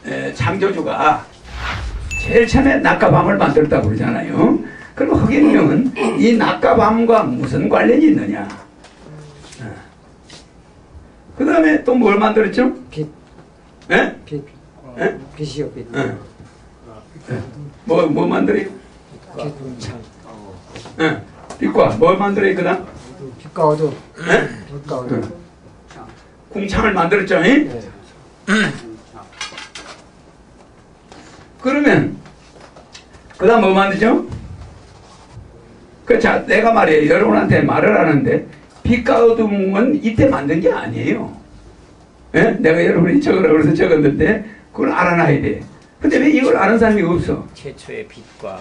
창조주가 제일 처음에 낮과 밤을 만들었다고 그러잖아요. 그럼 흑인령은 이 낮과 밤과 무슨 관련이 있느냐? 그 다음에 또 뭘 만들었죠? 빛. 예? 빛. 예? 빛이요, 빛. 뭐 만들어요? 빛. 예. 빛과 뭘 만들어요, 그 다음? 빛과 어둠. 예? 빛과 어둠. 궁창을 만들었죠? 네. 그러면 그 다음 뭐 만들죠? 자, 내가 말이에요. 여러분한테 말을 하는데 빛과 어둠은 이때 만든 게 아니에요. 예? 내가 여러분이 적으라고 해서 적었는데 그걸 알아놔야 돼. 근데 왜 이걸 아는 사람이 없어? 최초의 빛과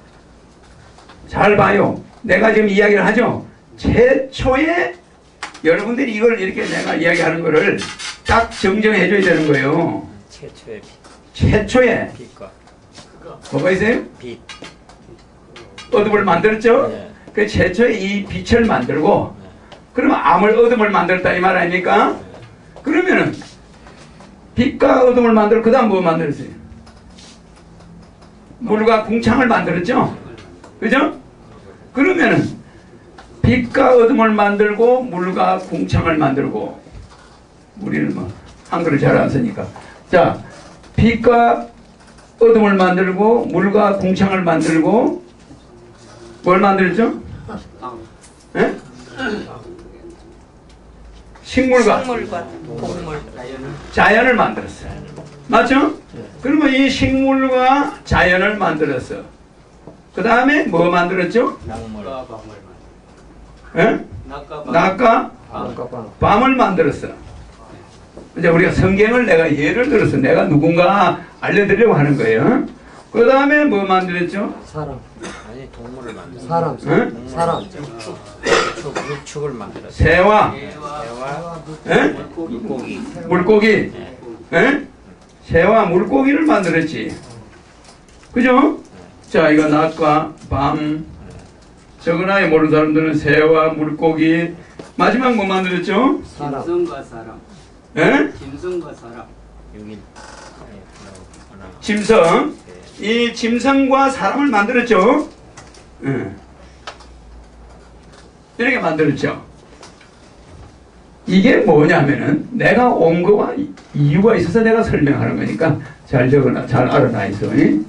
잘 봐요. 내가 지금 이야기를 하죠. 최초의 여러분들이 이걸 이렇게 내가 이야기하는 거를 딱 정정해 줘야 되는 거예요. 최초의 빛. 최초의 빛과 뭐가 있어요? 빛. 어둠을 만들었죠? 네. 그 최초의 이 빛을 만들고 그러면 암을 어둠을 만들었다 이 말 아닙니까? 그러면은 빛과 어둠을 만들고 그 다음 뭐 만들었어요? 물과 궁창을 만들었죠? 그죠? 그러면은 빛과 어둠을 만들고 물과 궁창을 만들고 우리는 뭐 한글을 잘 안 쓰니까 자 빛과 어둠을 만들고 물과 궁창을 만들고 뭘 만들었죠? 예? 식물과 동물 자연을 만들었어요. 맞죠? 그러면 이 식물과 자연을 만들었어. 그 다음에 뭐 만들었죠? 동물 예? 낮과 밤을 만들었어. 이제 우리가 성경을 내가 예를 들어서 내가 누군가 알려드리려고 하는 거예요. 그 다음에 뭐 만들었죠? 사람. 아니 동물을 만들었어. 사람. 응? 사람. 육축을 만들었어. 새와 예? 물고기. 물고기 예? 새와 물고기를 만들었지. 그죠? 자 이거 낮과 밤 적은아이 모르는 사람들은 새와 물고기 마지막 뭐 만들었죠? 사람. 짐승과 사람. 예? 짐승과 사람. 6일. 짐승 이 짐승과 사람을 만들었죠. 예. 이렇게 만들었죠. 이게 뭐냐면은 내가 온 거와 이유가 있어서 내가 설명하는 거니까 잘 적어놔, 잘 알아놔 있어.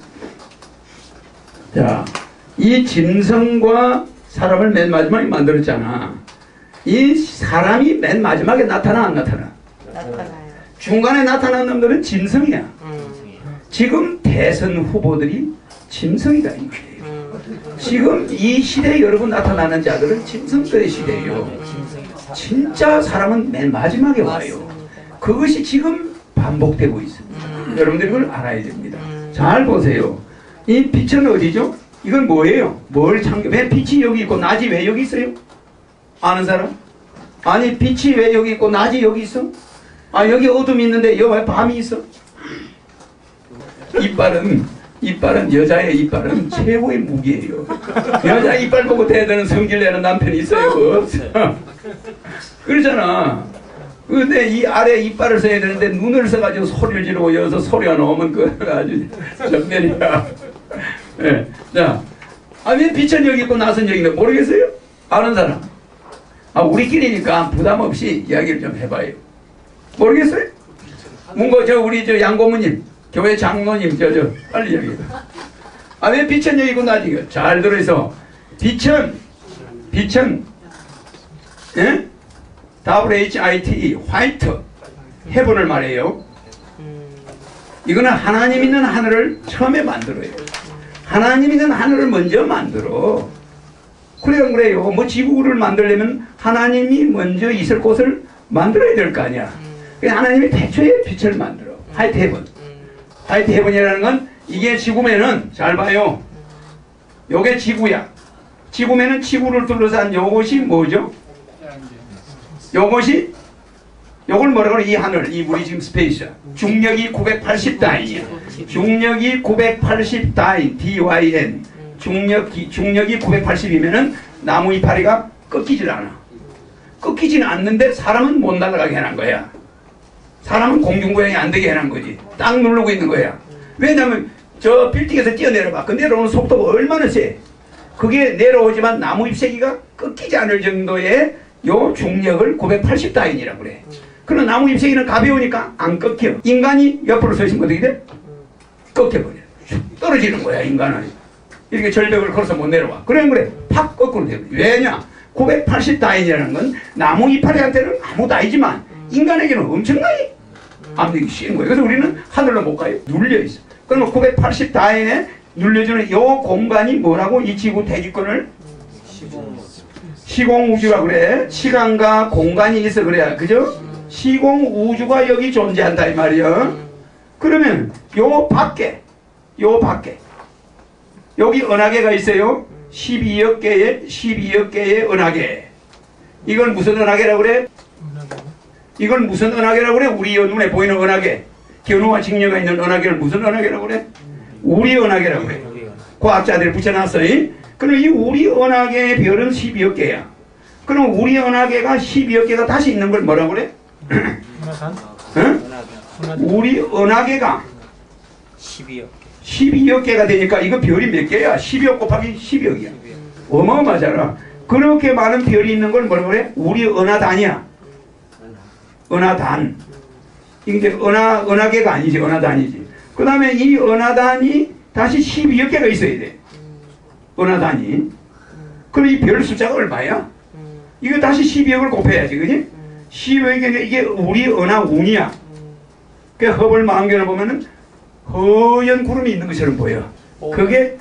자, 이 짐승과 사람을 맨 마지막에 만들었잖아. 이 사람이 맨 마지막에 나타나 안 나타나? 나타나요. 중간에 나타난 놈들은 짐승이야. 지금 대선 후보들이 짐승이다 이 말이에요. 지금 이 시대에 여러분 나타나는 자들은 짐승들의 시대예요. 진짜 사람은 맨 마지막에 와요. 그것이 지금 반복되고 있습니다. 여러분들이 그걸 알아야 됩니다. 잘 보세요. 이 빛은 어디죠? 이건 뭐예요? 뭘 창조? 왜 빛이 여기 있고 낮이 왜 여기 있어요? 아는 사람? 아니 빛이 왜 여기 있고 낮이 여기 있어? 아 여기 어둠이 있는데 여기 왜 밤이 있어? 이빨은 여자의 이빨은 최고의 무기예요. 여자 이빨 보고 대드는 성질 내는 남편이 있어요? 없어. 그러잖아. 근데 이 아래 이빨을 써야 되는데 눈을 써가지고 소리를 지르고 여기서 소리가 나오면 그 아주 전면이야. 네. 자, 왜 빛은 여기 있고 낯은 여기 있는데 모르겠어요? 아는 사람? 우리끼리니까 부담 없이 이야기를 좀 해봐요. 모르겠어요? 뭔가 우리 양고모님, 교회 장로님, 빨리 이야기해. 왜 빛은 여기 있고 낯이 여기? 잘 들어있어. 빛은, 예? WHITE, 화이트, 헤븐을 말해요. 이거는 하나님 있는 하늘을 처음에 만들어요. 하나님 있는 하늘을 먼저 만들어. 그래요. 뭐 지구를 만들려면 하나님이 먼저 있을 곳을 만들어야 될 거 아니야. 하나님이 태초에 빛을 만들어. 화이트 헤븐. 화이트 헤븐이라는 건 이게 지구면은 잘 봐요. 요게 지구야. 지구면은 지구를 둘러싼 요것이 뭐죠? 요걸 뭐라고 그래? 이 하늘, 이 우리 지금 스페이스야. 중력이 980다인이야. 중력이 980다인, DYN. 중력이 980이면은 나무 이파리가 꺾이질 않아. 꺾이지는 않는데 사람은 못 날아가게 해놓은 거야. 사람은 공중부양이 안 되게 해놓은 거지. 딱 누르고 있는 거야. 왜냐면 저 빌딩에서 뛰어내려봐. 그 내려오는 속도가 얼마나 세. 그게 내려오지만 나무 잎새기가 꺾이지 않을 정도의 요 중력을 980다인이라고 그래. 그럼 나무 잎새기는 가벼우니까 안 꺾여. 인간이 옆으로 서 있으면 어떻게 돼? 꺾여버려. 떨어지는 거야, 인간은. 이렇게 절벽을 걸어서 못 내려와. 그래. 팍 거꾸로 돼. 왜냐? 980다인이라는 건 나무 이파리한테는 아무 다이지만 인간에게는 엄청나게 압력이 쉬운 거예요. 그래서 우리는 하늘로 못 가요. 눌려있어. 그러면 980다인에 눌려주는 이 공간이 뭐라고? 이 지구 대기권을 시공우주라고 그래. 시간과 공간이 있어 그래야. 그죠? 시공우주가 여기 존재한다 이 말이야. 그러면 요 밖에 여기 은하계가 있어요. 12억 개의 은하계. 이건 무슨 은하계라고 그래? 이건 무슨 은하계라고 그래? 우리 눈에 보이는 은하계. 견우와 직녀가 있는 은하계를 무슨 은하계라고 그래? 우리 은하계라고 그래. 과학자들이 붙여놨어. 그럼 이 우리 은하계의 별은 12억 개야. 그럼 우리 은하계가 12억 개가 다시 있는 걸 뭐라고 그래? 응? 우리 은하계가 12억 개가 되니까 이거 별이 몇 개야? 12억 곱하기 12억이야. 어마어마하잖아. 그렇게 많은 별이 있는 걸 뭐라고 그래? 우리 은하단이야. 은하단. 이게 은하계가 아니지, 은하단이지. 그 다음에 이 은하단이 다시 12억 개가 있어야 돼. 은하단이. 그럼 이 별 숫자가 얼마야? 이거 다시 12억을 곱해야지, 그지? 12억이 이게 우리 은하운이야. 그 허블 망원경을 보면은 허연 구름이 있는 것처럼 보여. 그게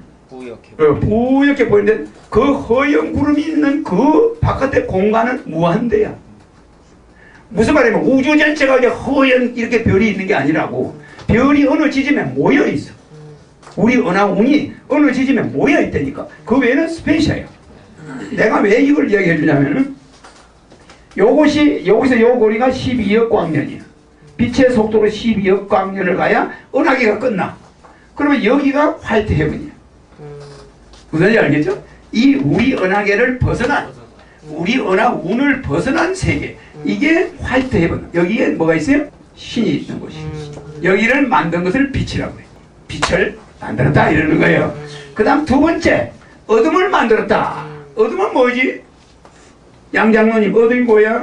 뿌옇게 보이는데 그 허연 구름이 있는 그 바깥의 공간은 무한대야. 무슨 말이냐면 우주 전체가 이제 허연 이렇게 별이 있는 게 아니라고. 별이 어느 지점에 모여 있어. 우리 은하운이 어느 지점에 모여 있다니까. 그 외에는 스페이스야. 내가 왜 이걸 이야기해 주냐면은 여기서 요 거리가 12억 광년이야. 빛의 속도로 12억 광년을 가야 은하계가 끝나. 그러면 여기가 화이트 헤븐이야. 무슨지 알겠죠? 이 우리 은하계를 벗어난, 우리 은하운을 벗어난 세계, 이게 화이트 헤븐. 여기에 뭐가 있어요? 신이 있는 곳이. 여기를 만든 것을 빛이라고 해요. 빛을 만들었다 이러는 거예요. 그 다음 두 번째, 어둠을 만들었다. 어둠은 뭐지? 양장로님, 어둠이 뭐야?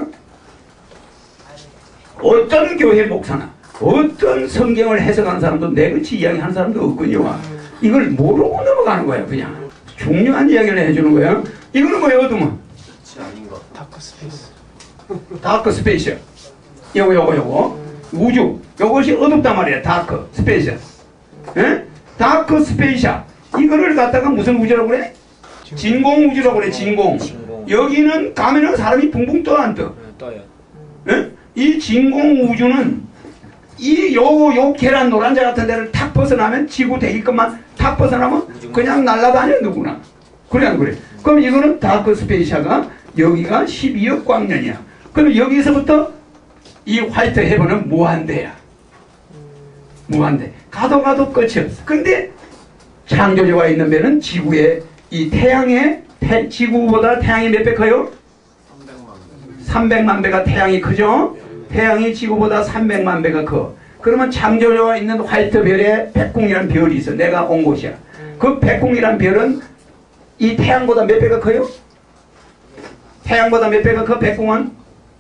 어떤 교회 목사나 어떤 성경을 해석하는 사람도 내같이 이야기하는 사람도 없군요. 이걸 모르고 넘어가는 거야. 그냥 중요한 이야기를 해주는 거야. 이거는 뭐야? 어둠은 다크 스페이스. 다크 스페이스. 요거 우주. 요것이 어둡단 말이야. 다크 스페이스. 에? 다크 스페이스. 이거를 갖다가 무슨 우주라고 그래? 진공 우주라고 그래. 진공. 여기는 가면은 사람이 붕붕 떠 안 떠? 떠요. 에? 이 진공 우주는 요 계란 노란자 같은 데를 탁 벗어나면 지구 대기권만 탁 벗어나면 그냥 날아다녀 누구나. 그래 안 그래? 그럼 이거는 다크 스페이샤가 여기가 12억 광년이야. 그럼 여기서부터 이 화이트 헤븐은 무한대야. 무한대. 가도 끝이 없어. 근데 창조주가 있는 배는 지구의 이 태양의 지구보다 태양이 몇 배 커요? 300만 배가 태양이 크죠? 태양이 지구보다 300만 배가 커. 그러면 창조주가 있는 화이트 별에 백궁이라는 별이 있어. 내가 온 곳이야. 그 백궁이라는 별은 이 태양보다 몇 배가 커요? 태양보다 몇 배가 커? 백궁은?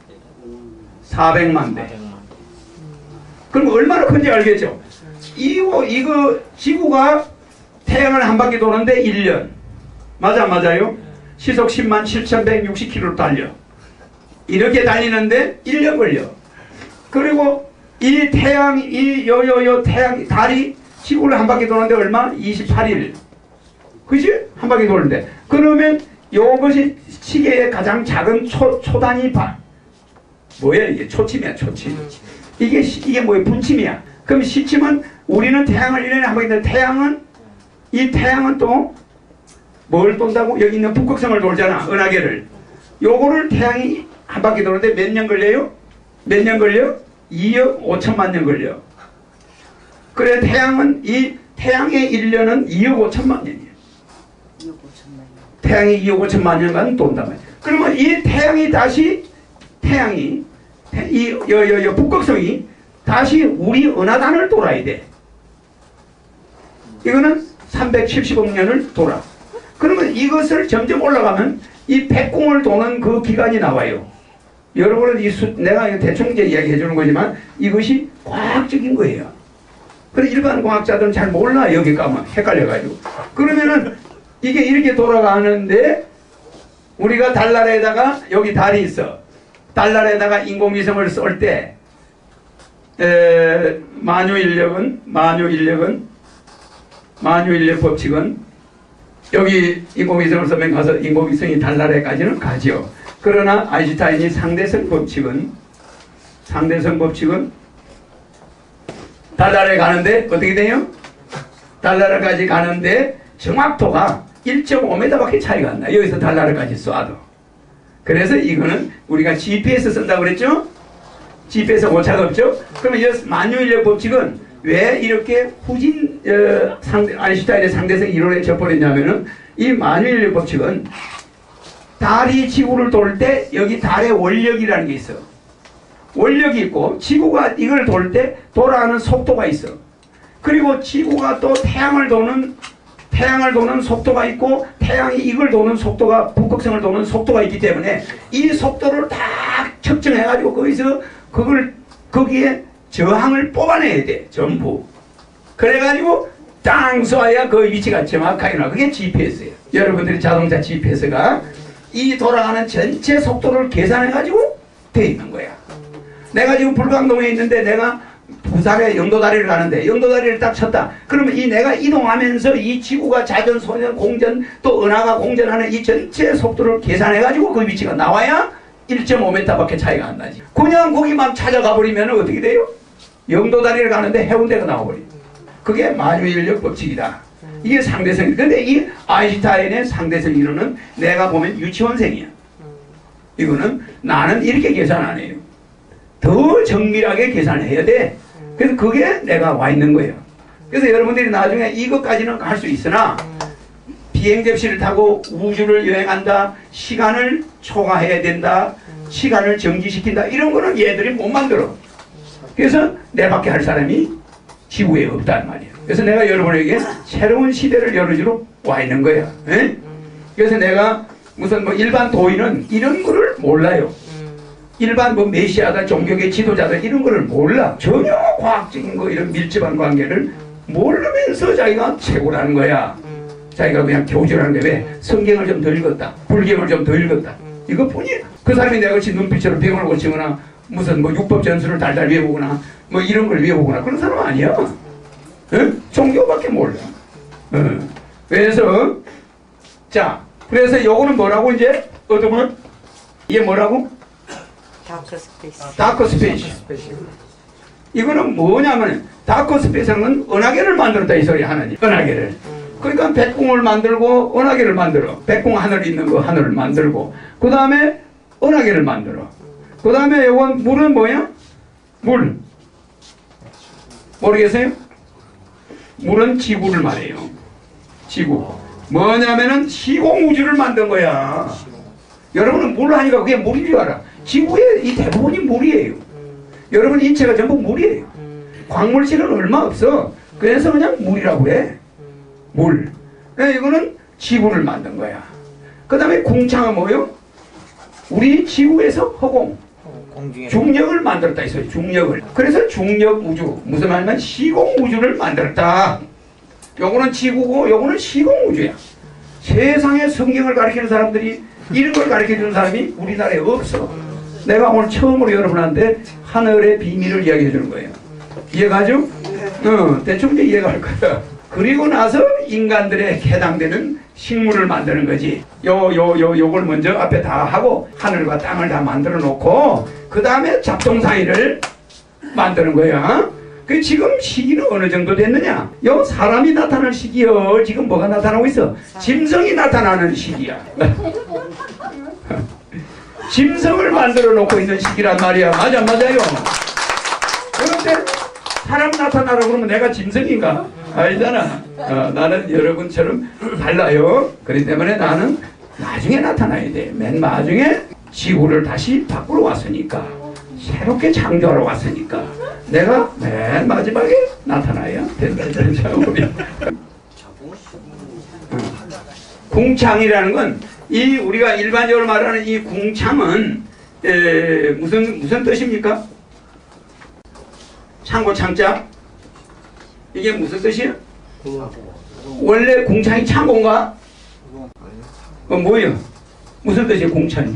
400만 배. 그럼 얼마나 큰지 알겠죠? 이거 지구가 태양을 한 바퀴 도는데 1년. 맞아요? 시속 10만 7,160km로 달려. 이렇게 달리는데 1년 걸려. 그리고 이 태양, 태양, 달이 지구를 한 바퀴 도는데 얼마? 28일. 그지? 한 바퀴 도는데. 그러면 요것이 시계의 가장 작은 초단위 뭐야 이게? 초침이야, 초침. 이게 뭐야? 분침이야. 그럼 시침은 우리는 태양을 1년에 한 바퀴 도는데 이 태양은 또 뭘 돈다고? 여기 있는 북극성을 돌잖아. 은하계를. 요거를 태양이 한 바퀴 도는데 몇 년 걸려요? 몇 년 걸려? 2억 5천만 년 걸려. 그래 태양의 1년은 2억 5천만 년이에요. 2억 5천만 년. 태양이 2억 5천만 년간 돈단 말이야. 그러면 이 태양이 북극성이 다시 우리 은하단을 돌아야 돼. 이거는 370억 년을 돌아. 그러면 이것을 점점 올라가면 이 백궁을 도는 그 기간이 나와요. 여러분은 내가 대충 이제 이야기해 주는 거지만 이것이 과학적인 거예요. 근데 일반 과학자들은 잘 몰라. 여기 가면 헷갈려가지고. 그러면은 이게 이렇게 돌아가는데 우리가 달나라에다가 여기 달이 있어. 달나라에다가 인공위성을 쏠 때 만유인력 법칙은 여기 인공위성을 쏘면 가서 인공위성이 달나라에까지는 가죠. 그러나 아인슈타인이 상대성 법칙은 달나라에 가는데 어떻게 돼요? 달나라까지 가는데 정확도가 1.5m밖에 차이가 안 나. 여기서 달나라까지 쏴도. 그래서 이거는 우리가 GPS 쓴다고 그랬죠? GPS 오차가 없죠? 그러면 이 만유인력 법칙은 왜 이렇게 아인슈타인의 상대성 이론에 져버렸냐면은 이 만유인력 법칙은 달이 지구를 돌 때 여기 달의 원력이라는 게 있어. 원력이 있고 지구가 이걸 돌 때 돌아가는 속도가 있어. 그리고 지구가 또 태양을 도는 속도가 있고 태양이 이걸 도는 속도가 북극성을 도는 속도가 있기 때문에 이 속도를 다 측정해 가지고 거기에 저항을 뽑아내야 돼. 전부. 그래 가지고 땅 쏴야 그 위치가 정확하게 나와. 그게 GPS예요. 여러분들이 자동차 GPS가 이 돌아가는 전체 속도를 계산해 가지고 돼 있는 거야. 내가 지금 불광동에 있는데 내가 부산에 영도다리를 가는데 영도다리를 딱 쳤다. 그러면 내가 이동하면서 이 지구가 자전, 소전, 공전 또 은하가 공전하는 이 전체 속도를 계산해가지고 그 위치가 나와야 1.5m밖에 차이가 안 나지. 그냥 거기만 찾아가 버리면 어떻게 돼요? 영도다리를 가는데 해운대가 나와버려. 그게 만유인력 법칙이다. 이게 상대성. 근데 이 아인슈타인의 상대성 이론은 내가 보면 유치원생이야. 이거는 나는 이렇게 계산 안 해요. 더 정밀하게 계산해야 돼. 그래서 그게 내가 와 있는 거예요. 그래서 여러분들이 나중에 이것까지는 할 수 있으나 비행 접시를 타고 우주를 여행한다, 시간을 초과해야 된다, 시간을 정지시킨다, 이런 거는 얘들이 못 만들어. 그래서 내밖에 할 사람이 지구에 없단 말이에요. 그래서 내가 여러분에게 새로운 시대를 열어주러 와 있는 거예요. 에? 그래서 내가 무슨 일반 도인은 이런 거를 몰라요. 일반 메시아다, 종교계 지도자들 이런 거를 몰라. 전혀 과학적인 거 이런 밀접한 관계를 모르면서 자기가 최고라는 거야. 자기가 그냥 교주라는 게 왜? 성경을 좀 더 읽었다, 불경을 좀 더 읽었다, 이것뿐이야. 그 사람이 내같이 눈빛으로 병을 고치거나 무슨 율법 전술을 달달 외우거나 이런 걸 외우거나 그런 사람 아니야. 응? 종교밖에 몰라. 응. 그래서 그래서 요거는 뭐라고 이제 어두분 이게 뭐라고? 다크 스페이스. 이거는 뭐냐면 다크 스페이스는 은하계를 만들었다 이 소리. 하나님 은하계를. 그러니까 백궁을 만들고 은하계를 만들어. 백궁 하늘에 있는 거 하늘을 만들고 그 다음에 은하계를 만들어. 그 다음에 요건 물은 뭐야? 물 모르겠어요? 물은 지구를 말해요. 지구 뭐냐면은 시공우주를 만든 거야. 여러분은 물 하니까 그게 물인 줄 알아. 지구의 이 대부분이 물이에요. 여러분 인체가 전부 물이에요. 광물질은 얼마 없어. 그래서 그냥 물이라고 그래. 물. 이거는 지구를 만든 거야. 그 다음에 궁창은 뭐요? 우리 지구에서 허공, 중력을 만들었다 이 소리. 중력을. 그래서 중력 우주. 무슨 말이냐면 시공 우주를 만들었다. 요거는 지구고 요거는 시공 우주야. 세상에 성경을 가르치는 사람들이 이런 걸 가르쳐주는 사람이 우리나라에 없어. 내가 오늘 처음으로 여러분한테 하늘의 비밀을 이야기해 주는 거예요. 이해가죠? 대충 이제 이해가 할 거야. 그리고 나서 인간들에 해당되는 식물을 만드는 거지. 요걸 먼저 앞에 다 하고 하늘과 땅을 다 만들어 놓고 그 다음에 잡동사니를 만드는 거야. 그 지금 시기는 어느 정도 됐느냐? 요 사람이 나타날 시기요. 지금 뭐가 나타나고 있어? 짐승이 나타나는 시기야. 짐승을 만들어 놓고 있는 시기란 말이야. 맞아요? 그런데 사람 나타나라고 그러면 내가 짐승인가? 아니잖아. 나는 여러분처럼 달라요. 그렇기 때문에 나는 나중에 나타나야 돼. 맨 나중에 지구를 다시 바꾸러 왔으니까 새롭게 창조하러 왔으니까 내가 맨 마지막에 나타나야 된다. 우리 궁창이라는 건 이 우리가 일반적으로 말하는 이 궁창은 무슨 뜻입니까? 창고 창자 이게 무슨 뜻이에요? 원래 궁창이 창고인가? 뭐예요? 무슨 뜻이에요? 궁창이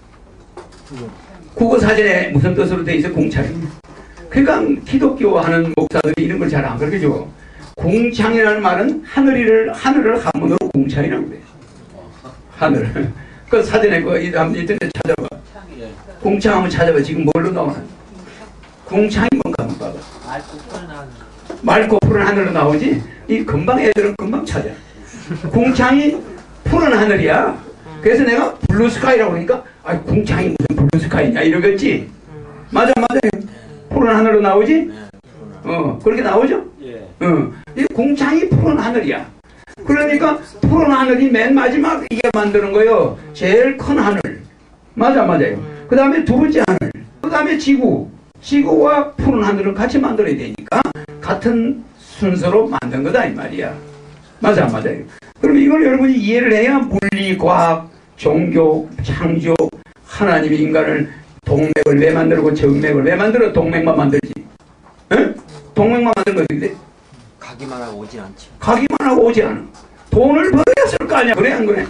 국어사전에 무슨 뜻으로 돼 있어? 궁창이. 그러니까 기독교 하는 목사들이 이런 걸 잘 안 가르쳐줘. 궁창이라는 말은 하늘을 한문으로 궁창이라고 그래요. 하늘. 그 사전에 그 인터넷 찾아봐. 궁창 한번 찾아봐. 지금 뭘로 나오나? 궁창이 뭔가 한번 봐봐. 맑고 푸른 하늘로 나오지? 이 금방 애들은 금방 찾아. 궁창이 푸른 하늘이야. 그래서 내가 블루스카이라고 그러니까 아 궁창이 무슨 블루스카이냐 이러겠지. 맞아요. 푸른 하늘로 나오지? 그렇게 나오죠? 이 궁창이 푸른 하늘이야. 그러니까 푸른 하늘이 맨 마지막 이게 만드는 거예요. 제일 큰 하늘. 맞아요. 그 다음에 두 번째 하늘. 그 다음에 지구와 푸른 하늘을 같이 만들어야 되니까 같은 순서로 만든 거다 이 말이야. 맞아요. 그럼 이걸 여러분이 이해를 해야 물리, 과학, 종교, 창조, 하나님이 인간을 동맥을 왜 만들고 정맥을 왜 만들어? 동맥만 만들지. 응? 동맥만 만든 거지. 가기만 하고 오진 않지. 가기만 하고 오지 않아. 돈을 벌어야 쓸 거 아니야. 그래 안 그래?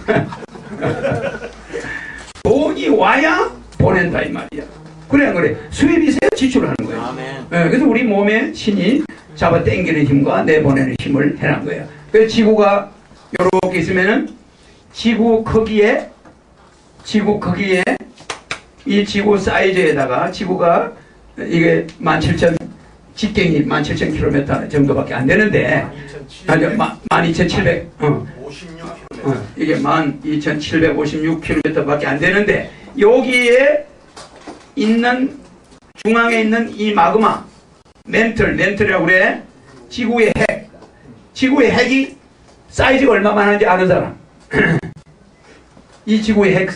돈이 와야 보낸다 이 말이야. 그래 안 그래? 수입이 있어야 지출을 하는 거야. 아멘. 그래서 우리 몸에 신이 잡아 당기는 힘과 내보내는 힘을 해놓은 거야. 그래서 지구가 요렇게 있으면은 지구 크기에 이 지구 사이즈에다가 지구가 이게 17,000 직경이 17,000km 정도밖에 안 되는데 아니 12,700 이게 12,756km밖에 안 되는데 여기에 있는 중앙에 있는 이 마그마 멘틀이라고 그래. 지구의 핵이 사이즈가 얼마만 하는지 아는 사람? 이 지구의 핵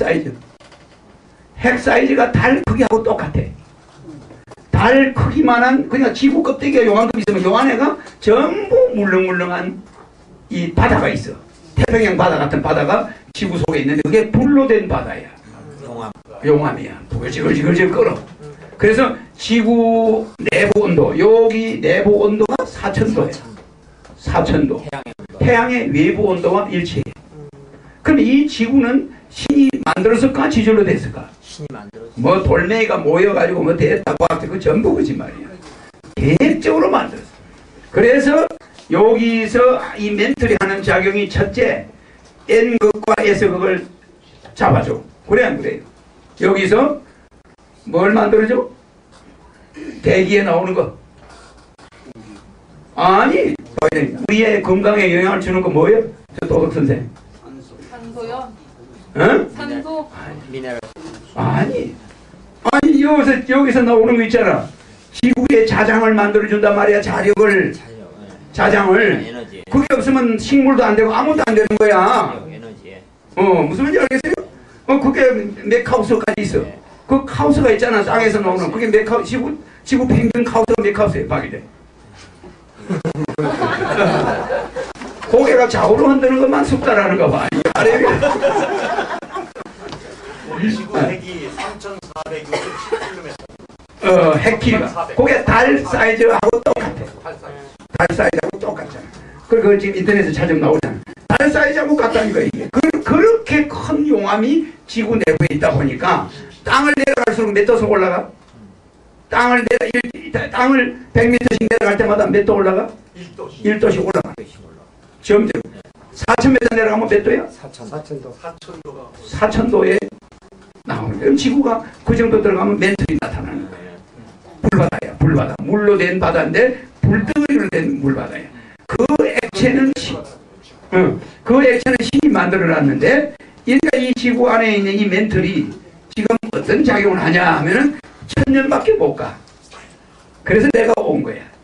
사이즈가 달 크기하고 똑같아. 달 크기만한 그냥 지구 껍데기가 요만큼 있으면 요 안에가 전부 물렁물렁한 이 바다가 있어. 태평양 바다 같은 바다가 지구 속에 있는데 그게 불로 된 바다야. 용암이야. 부글지글 끓어. 그래서 지구 내부 온도, 여기 내부 온도가 4,000도야. 4,000도. 태양의 외부 온도와 일치해. 그럼 이 지구는 신이 만들었을까? 지절로 됐을까? 신이 만들었지. 뭐 돌멩이가 모여가지고 뭐 됐다고 하고 그 전부 거짓말이야. 계획적으로 만들었어. 그래서 여기서 이 멘틀이 하는 작용이 첫째 N극과 S극을 잡아줘. 그래 안 그래요? 여기서 뭘 만들어줘? 대기에 나오는 거. 아니 우리의 건강에 영향을 주는 거 뭐예요? 저 도덕 선생. 산소요? 응? 산소? 미네랄. 아니 여기서 나오는 거 있잖아. 지구에 자장을 만들어준단 말이야. 자장을. 에너지. 그게 없으면 식물도 안 되고 아무도 안 되는 거야. 에너지. 무슨 말인지 알겠어요? 그게 맥하우스까지 있어. 그 카우스가 있잖아. 땅에서 나오는 그게 맥하우스. 지구 평균 카우스가 맥하우스예요. 박이래. 고개가 좌우로 흔드는 것만 숙달하는 거 봐. 아래 지구 핵이 3,467km. 핵키가. 그게 달 사이즈하고 똑같아. 달 사이즈하고 똑같잖아. 그거 지금 인터넷에 찾으면 나오잖아. 달 사이즈하고 같다니까 이게. 그렇게 큰 용암이 지구 내부에 있다 보니까 땅을 내려갈수록 몇 도씩 올라가? 땅을 100m씩 내려갈 때마다 몇 도 올라가? 1도씩 올라가. 점점 4,000m 내려가면 몇 도야? 4,000도. 4,000도에 나오는 거예요. 지구가 그 정도 들어가면 멘틀이 나타나는 거예요. 불바다야. 불바다. 물로 된 바다인데 불덩이로 된 물바다야. 그 액체는 신이 만들어놨는데 그러니까 이 지구 안에 있는 이 멘틀이 지금 어떤 작용을 하냐 하면은 1,000년밖에 못 가. 그래서 내가 온 거야.